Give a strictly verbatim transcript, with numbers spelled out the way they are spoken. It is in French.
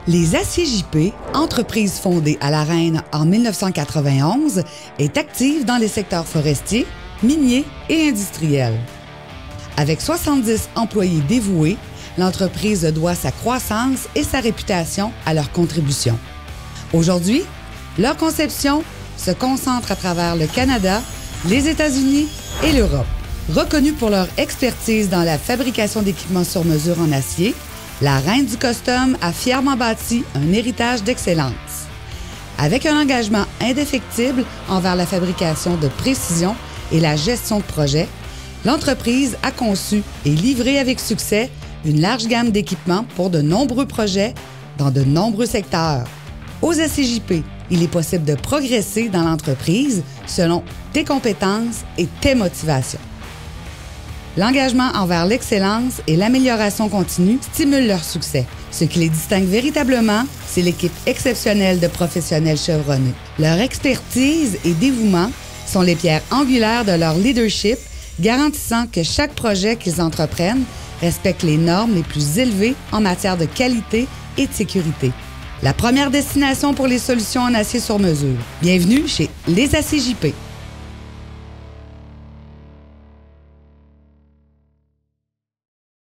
Les Aciers J P, entreprise fondée à La Reine en mille neuf cent quatre-vingt-onze, est active dans les secteurs forestiers, miniers et industriels. Avec soixante-dix employés dévoués, l'entreprise doit sa croissance et sa réputation à leur contribution. Aujourd'hui, leur conception se concentre à travers le Canada, les États-Unis et l'Europe. Reconnus pour leur expertise dans la fabrication d'équipements sur mesure en acier, la Reine du Custom a fièrement bâti un héritage d'excellence. Avec un engagement indéfectible envers la fabrication de précision et la gestion de projet, l'entreprise a conçu et livré avec succès une large gamme d'équipements pour de nombreux projets dans de nombreux secteurs. Aux Aciers J P, il est possible de progresser dans l'entreprise selon tes compétences et tes motivations. L'engagement envers l'excellence et l'amélioration continue stimulent leur succès. Ce qui les distingue véritablement, c'est l'équipe exceptionnelle de professionnels chevronnés. Leur expertise et dévouement sont les pierres angulaires de leur leadership, garantissant que chaque projet qu'ils entreprennent respecte les normes les plus élevées en matière de qualité et de sécurité. La première destination pour les solutions en acier sur mesure. Bienvenue chez Les Aciers J P.